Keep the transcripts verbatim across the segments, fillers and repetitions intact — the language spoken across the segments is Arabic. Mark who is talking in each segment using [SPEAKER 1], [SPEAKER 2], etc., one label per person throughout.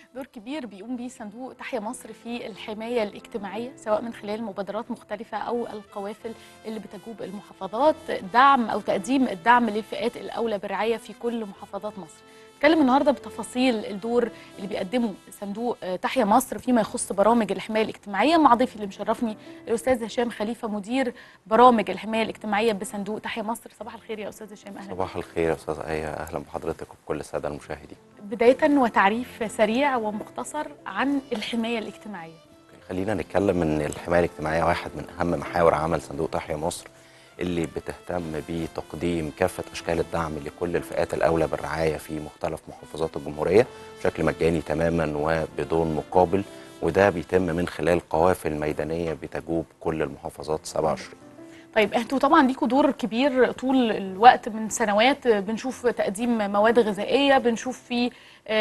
[SPEAKER 1] دور كبير بيقوم بيه صندوق تحيا مصر في الحماية الاجتماعية، سواء من خلال مبادرات مختلفة أو القوافل اللي بتجوب المحافظات، دعم أو تقديم الدعم للفئات الأولى بالرعاية في كل محافظات مصر. نتكلم النهارده بتفاصيل الدور اللي بيقدمه صندوق تحيا مصر فيما يخص برامج الحماية الاجتماعية مع ضيفي اللي مشرفني الأستاذ هشام خليفة، مدير برامج الحماية الاجتماعية بصندوق تحيا مصر. صباح الخير يا أستاذ هشام. أهلا
[SPEAKER 2] صباح الخير يا أستاذ آية، أهلا بحضرتك وبكل السادة المشاهدين.
[SPEAKER 1] بداية وتعريف سريع ومختصر عن الحماية الاجتماعية.
[SPEAKER 2] خلينا نتكلم ان الحماية الاجتماعية واحد من أهم محاور عمل صندوق تحيا مصر، اللي بتهتم بتقديم كافة أشكال الدعم لكل الفئات الأولى بالرعاية في مختلف محافظات الجمهورية بشكل مجاني تماما وبدون مقابل، وده بيتم من خلال قوافل ميدانية بتجوب كل المحافظات سبعة وعشرين.
[SPEAKER 1] طيب انتوا طبعا ليكوا دور كبير طول الوقت من سنوات، بنشوف تقديم مواد غذائيه، بنشوف في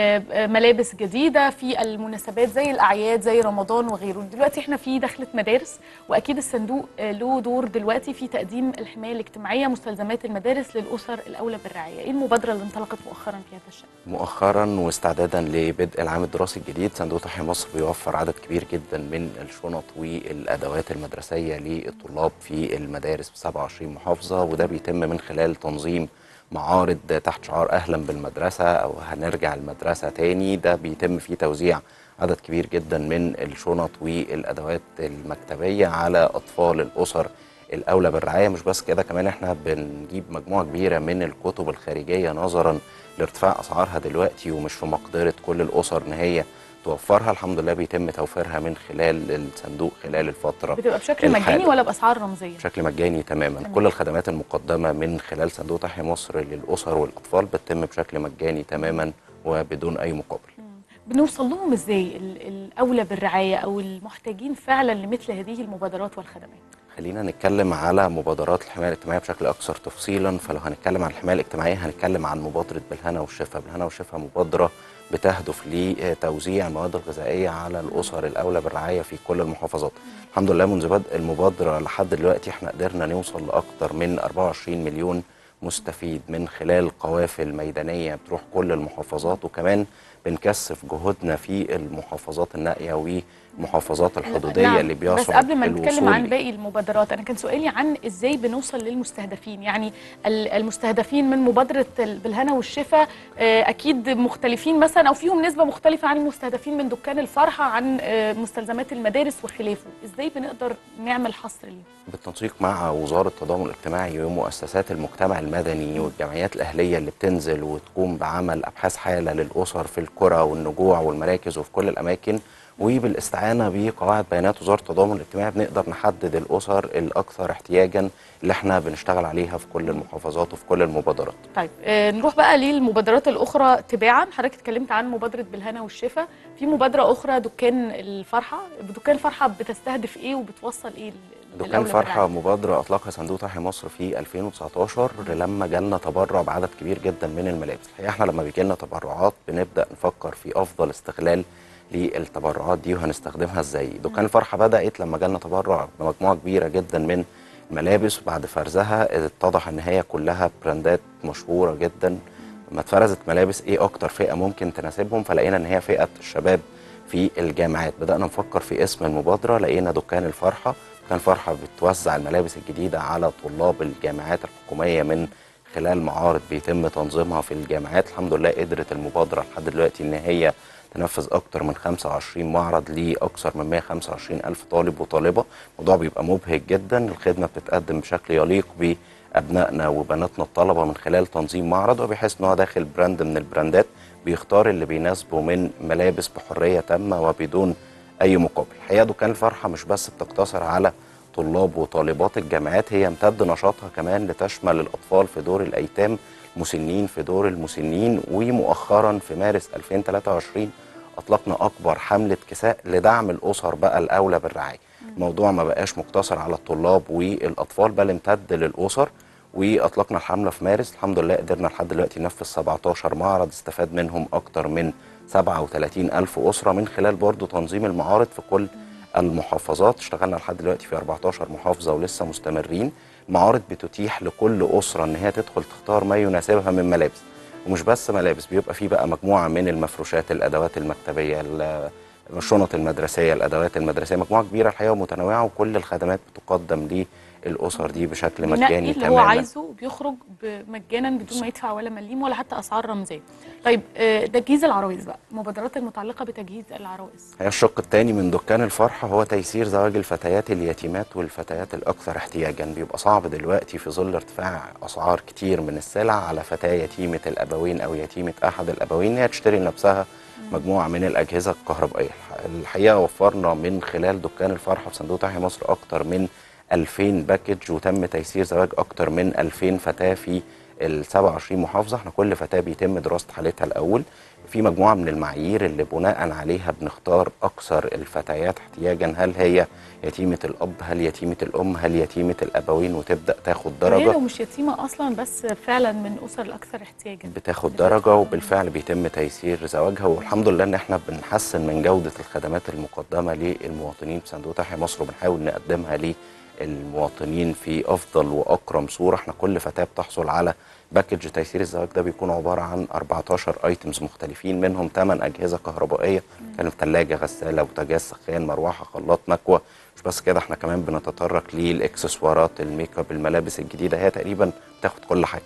[SPEAKER 1] ملابس جديده في المناسبات زي الاعياد زي رمضان وغيره. دلوقتي احنا في دخلة مدارس، واكيد الصندوق له دور دلوقتي في تقديم الحمايه الاجتماعيه، مستلزمات المدارس للاسر الاولى بالرعايه. ايه المبادره اللي انطلقت مؤخرا في هذا الشان؟
[SPEAKER 2] مؤخرا واستعدادا لبدء العام الدراسي الجديد، صندوق تحيا مصر بيوفر عدد كبير جدا من الشنط والادوات المدرسيه للطلاب في المدارس في سبعة وعشرين محافظه، وده بيتم من خلال تنظيم معارض تحت شعار اهلا بالمدرسه او هنرجع المدرسه تاني. ده بيتم فيه توزيع عدد كبير جدا من الشنط والادوات المكتبيه على اطفال الاسر الاولى بالرعايه. مش بس كده، كمان احنا بنجيب مجموعه كبيره من الكتب الخارجيه نظرا لارتفاع اسعارها دلوقتي، ومش في مقدره كل الاسر ان هي توفرها. الحمد لله بيتم توفيرها من خلال الصندوق خلال الفتره.
[SPEAKER 1] بتبقى بشكل مجاني ولا باسعار رمزيه؟
[SPEAKER 2] بشكل مجاني تماما. تمام. كل الخدمات المقدمه من خلال صندوق تحيا مصر للاسر والاطفال بتتم بشكل مجاني تماما وبدون اي مقابل.
[SPEAKER 1] بنوصل لهم ازاي الاولى بالرعايه او المحتاجين فعلا لمثل هذه المبادرات والخدمات؟
[SPEAKER 2] خلينا نتكلم على مبادرات الحماية الاجتماعية بشكل أكثر تفصيلا. فلو هنتكلم عن الحماية الاجتماعية هنتكلم عن مبادرة بالهنا والشفا. بالهنا والشفا مبادرة بتهدف لتوزيع المواد الغذائية على الأسر الأولى بالرعاية في كل المحافظات. الحمد لله منذ بدء المبادرة لحد دلوقتي احنا قدرنا نوصل لأكثر من أربعة وعشرين مليون مستفيد من خلال قوافل ميدانية بتروح كل المحافظات، وكمان بنكثف جهودنا في المحافظات النائية والمحافظات الحدودية. نعم. اللي بيصعب
[SPEAKER 1] بس قبل ما نتكلم عن باقي المبادرات، أنا كان سؤالي عن إزاي بنوصل للمستهدفين. يعني المستهدفين من مبادرة بالهنا والشفا أكيد مختلفين مثلا أو فيهم نسبة مختلفة عن المستهدفين من دكان الفرحة، عن مستلزمات المدارس وخلافه. إزاي بنقدر نعمل حصر ليه؟
[SPEAKER 2] بالتنسيق مع وزارة التضامن الاجتماعي ومؤسسات المجتمع المدني والجمعيات الأهلية اللي بتنزل وتقوم بعمل أبحاث حالة للأسر في القرى والنجوع والمراكز وفي كل الأماكن، وبالاستعانة بقواعد بيانات وزارة التضامن الاجتماعي بنقدر نحدد الأسر الأكثر احتياجا اللي احنا بنشتغل عليها في كل المحافظات وفي كل المبادرات.
[SPEAKER 1] طيب آه نروح بقى للمبادرات الأخرى تباعا. حضرتك اتكلمت عن مبادرة بالهنا والشفا، في مبادرة أخرى دكان الفرحة. دكان الفرحة بتستهدف إيه وبتوصل إيه؟
[SPEAKER 2] دكان الفرحة مبادرة أطلقها صندوق تحيا مصر في ألفين وتسعتاشر لما جالنا تبرع بعدد كبير جدا من الملابس. الحقيقة احنا لما بيجي لنا تبرعات بنبدأ نفكر في أفضل استغلال للتبرعات دي وهنستخدمها ازاي. دكان الفرحة بدأت لما جالنا تبرع بمجموعة كبيرة جدا من الملابس، وبعد فرزها اتضح ان هي كلها براندات مشهورة جدا. لما اتفرزت ملابس ايه اكتر فئة ممكن تناسبهم، فلقينا ان هي فئة الشباب في الجامعات. بدأنا نفكر في اسم المبادرة، لقينا دكان الفرحة. دكان الفرحة بتوزع الملابس الجديدة على طلاب الجامعات الحكومية من خلال معارض بيتم تنظيمها في الجامعات. الحمد لله قدرت المبادرة لحد دلوقتي ان هي تنفذ أكتر من خمسة وعشرين معرض لأكثر من مئة وخمسة وعشرين ألف طالب وطالبة. الموضوع بيبقى مبهج جدا. الخدمة بتتقدم بشكل يليق بأبنائنا وبناتنا الطلبة من خلال تنظيم معرض، وبحيث إن هو داخل براند من البراندات بيختار اللي بيناسبه من ملابس بحرية تامة وبدون أي مقابل. الحقيقة دكان الفرحة مش بس بتقتصر على طلاب وطالبات الجامعات، هي امتد نشاطها كمان لتشمل الأطفال في دور الأيتام، مسنين في دور المسنين. ومؤخرا في مارس ألفين وثلاثة وعشرين اطلقنا اكبر حمله كساء لدعم الاسر بقى الاولى بالرعايه. الموضوع ما بقاش مقتصر على الطلاب والاطفال بل امتد للاسر، واطلقنا الحمله في مارس. الحمد لله قدرنا لحد دلوقتي ننفذ سبعتاشر معرض استفاد منهم اكتر من سبعة وثلاثين ألف اسره من خلال برضو تنظيم المعارض في كل المحافظات. اشتغلنا لحد دلوقتي في أربعتاشر محافظه ولسه مستمرين. المعارض بتتيح لكل اسره ان هي تدخل تختار ما يناسبها من ملابس. ومش بس ملابس، بيبقى فيه بقى مجموعه من المفروشات، الادوات المكتبيه، الشنط المدرسيه، الادوات المدرسيه، مجموعه كبيره الحقيقه ومتنوعه، وكل الخدمات بتقدم للاسر دي بشكل
[SPEAKER 1] بينقي
[SPEAKER 2] مجاني
[SPEAKER 1] اللي هو
[SPEAKER 2] تماما.
[SPEAKER 1] عايزه وبيخرج مجانا بدون ما يدفع ولا مليم ولا حتى اسعار رمزيه. طيب آه، تجهيز العرايس بقى، المبادرات المتعلقه بتجهيز العرايس.
[SPEAKER 2] هي الشق الثاني من دكان الفرحة هو تيسير زواج الفتيات اليتيمات والفتيات الأكثر احتياجا. بيبقى صعب دلوقتي في ظل ارتفاع أسعار كتير من السلع على فتاة يتيمة الأبوين أو يتيمة أحد الأبوين هي تشتري لنفسها مجموعة من الأجهزة الكهربائية. الحقيقة وفرنا من خلال دكان الفرحة في صندوق تحيا مصر أكتر من ألفين باكج، وتم تيسير زواج أكتر من ألفين فتاة في ال سبعة وعشرين محافظة. احنا كل فتاة بيتم دراسة حالتها الأول في مجموعة من المعايير اللي بناء عليها بنختار أكثر الفتيات احتياجا، هل هي يتيمة الأب، هل يتيمة الأم، هل يتيمة الأبوين، وتبدأ تاخد
[SPEAKER 1] وهي
[SPEAKER 2] درجة.
[SPEAKER 1] لو مش يتيمه اصلا بس فعلا من اسر الاكثر احتياجا
[SPEAKER 2] بتاخد
[SPEAKER 1] بتدفع.
[SPEAKER 2] درجة وبالفعل بيتم تيسير زواجها، والحمد لله إن احنا بنحسن من جودة الخدمات المقدمة للمواطنين في صندوق تحيا مصر، وبنحاول نقدمها للمواطنين في أفضل وأكرم صورة. احنا كل فتاة بتحصل على باكج تيسير الزواج ده بيكون عبارة عن أربعتاشر ايتمز مختلفين، منهم ثمانية أجهزة كهربائية، كانت ثلاجة، غسالة، بوتاجاز، سخان، مروحة، خلاط، مكوى. مش بس كده، احنا كمان بنتطرق للاكسسوارات، الميك اب، الملابس الجديدة، هي تقريبا بتاخد كل حاجة.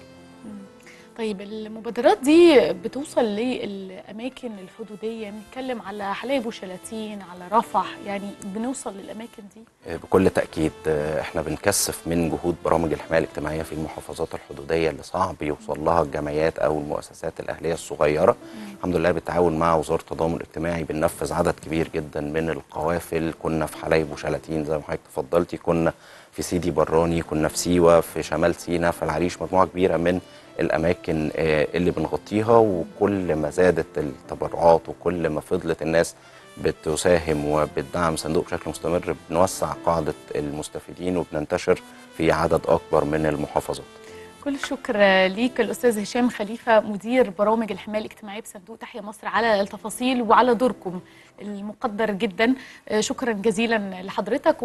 [SPEAKER 1] طيب المبادرات دي بتوصل للأماكن الحدودية، بنتكلم على حلايب وشلاتين، على رفح، يعني بنوصل للأماكن دي؟
[SPEAKER 2] بكل تأكيد احنا بنكثف من جهود برامج الحماية الاجتماعية في المحافظات الحدودية اللي صعب يوصل لها الجمعيات أو المؤسسات الأهلية الصغيرة. مم. الحمد لله بالتعاون مع وزارة التضامن الاجتماعي بننفذ عدد كبير جدا من القوافل. كنا في حلايب وشلاتين زي ما حضرتك تفضلتي، كنا في سيدي براني، كنا في سيوة، في شمال سيناء، في العريش، مجموعة كبيرة من الأماكن اللي بنغطيها. وكل ما زادت التبرعات وكل ما فضلت الناس بتساهم وبتدعم صندوق بشكل مستمر، بنوسع قاعدة المستفيدين وبننتشر في عدد أكبر من المحافظات.
[SPEAKER 1] كل الشكر ليك الأستاذ هشام خليفة، مدير برامج الحماية الاجتماعية بصندوق تحيا مصر، على التفاصيل وعلى دوركم المقدر جدا. شكرا جزيلا لحضرتك.